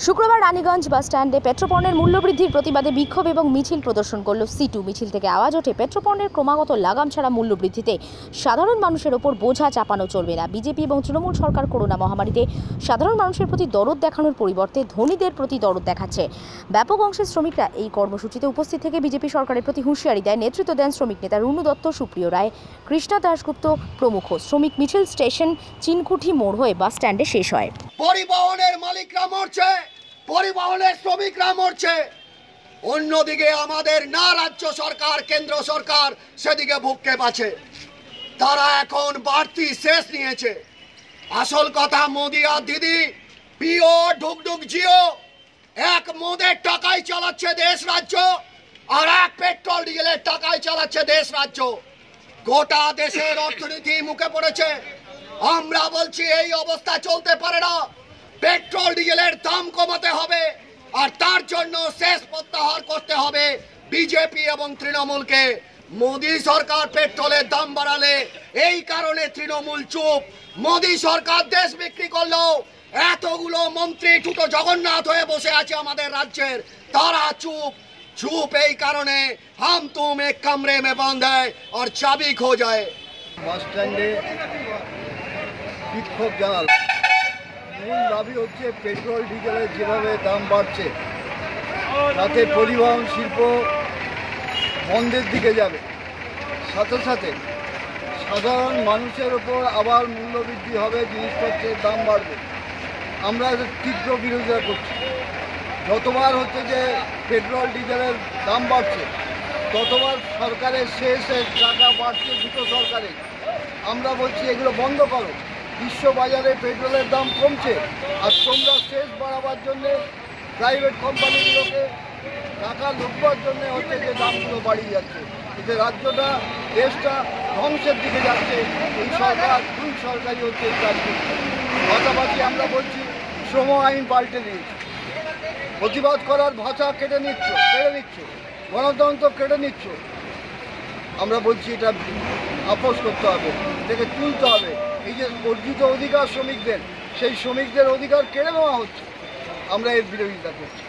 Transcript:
শুক্রবার রানীগঞ্জ বাস স্ট্যান্ডে পেট্রোপণ্যের মূল্যবৃদ্ধির প্রতিবাদে বিক্ষোভ এবং মিছিল প্রদর্শন করল সিটু। মিছিল থেকে আওয়াজ ওঠে, পেট্রোপণ্যের ক্রমাগত লাগাম ছাড়া মূল্যবৃদ্ধিতে সাধারণ মানুষের ওপর বোঝা চাপানো চলবে না। বিজেপি এবং তৃণমূল সরকার করোনা মহামারীতে সাধারণ মানুষের প্রতি দরদ দেখানোর পরিবর্তে ধনীদের প্রতি দরদ দেখাচ্ছে। ব্যাপক অংশের শ্রমিকরা এই কর্মসূচিতে উপস্থিত থেকে বিজেপি সরকারের প্রতি হুঁশিয়ারি দেয়। নেতৃত্ব দেন শ্রমিক নেতা রুনু দত্ত, সুপ্রিয় রায়, কৃষ্ণা দাশগুপ্ত প্রমুখ। শ্রমিক মিছিল স্টেশন চিনকুঠি মোড় হয়ে বাস স্ট্যান্ডে শেষ হয়। পরিবহনের মালিকরা মরছে, পরিবহনের শ্রমিকরা মরছে, অন্যদিকে আমাদের না রাজ্য সরকার কেন্দ্র সরকার সেদিকে ভুক্কে পাচ্ছে। তারা এখন বাড়তি শেষ নিয়েছে। আসল কথা, মোদি আর দিদি পিও ঢুকঢুক জিও এক মোদের টাকায় চালাচ্ছে দেশ রাজ্য, আর এক পেট্রোল ডিজেলের টাকায় চালাচ্ছে দেশ রাজ্য। গোটা দেশের অর্থনীতি মুখে পড়েছে। আমরা বলছি এই অবস্থা চলতে পারে না। পেট্রোল ডিজেলের দাম কমাতে হবে, আর তার জন্য শেষ প্রত্যাহার করতে হবে বিজেপি এবং তৃণমূলকে। মোদি সরকার পেট্রোলের দাম বাড়ালে এই কারণে তৃণমূল চুপ। মোদি সরকার দেশ বিক্রি করলো, এতগুলো মন্ত্রী টুটো জগন্নাথ হয়ে বসে আছে আমাদের রাজ্যের, তারা চুপ। চুপ এই কারণে হাম তুম এক কামরে মে বন্ধ है और চাবি খো যায়। বাস স্ট্যান্ডে বিক্ষোভ জানাল। মূল দাবি হচ্ছে পেট্রোল ডিজেলের যেভাবে দাম বাড়ছে তাতে পরিবহন শিল্প বন্ধের দিকে যাবে, সাথে সাথে সাধারণ মানুষের ওপর আবার মূল্যবৃদ্ধি হবে, জিনিসপত্রের দাম বাড়বে। আমরা এর তীব্র বিরোধিতা করছি। যতবার হচ্ছে যে পেট্রোল ডিজেলের দাম বাড়ছে ততবার সরকারের শেষের টাকা বাড়ছে দুটো সরকারের। আমরা বলছি এগুলো বন্ধ করো। বিশ্ব বাজারে পেট্রোলের দাম কমছে, আর তোমরা শেষ বাড়াবার জন্যে প্রাইভেট কোম্পানিগুলোকে টাকা লুটবার জন্যে হচ্ছে যে দামগুলো বাড়িয়ে যাচ্ছে। এতে রাজ্যটা দেশটা ধ্বংসের দিকে যাচ্ছে। এই সরকার দুই সরকারই হচ্ছে এই কাজ করছে। পাশাপাশি আমরা বলছি শ্রম আইন পাল্টে দিয়েছে, প্রতিবাদ করার ভাষা কেড়ে নিচ্ছ, গণতন্ত্র কেড়ে নিচ্ছ। আমরা বলছি এটা আপোষ করতে হবে, এটাকে তুলতে হবে। এই যে অর্জিত অধিকার শ্রমিকদের, সেই শ্রমিকদের অধিকার কেড়ে নেওয়া হচ্ছে, আমরা এর বিরোধিতা করছি।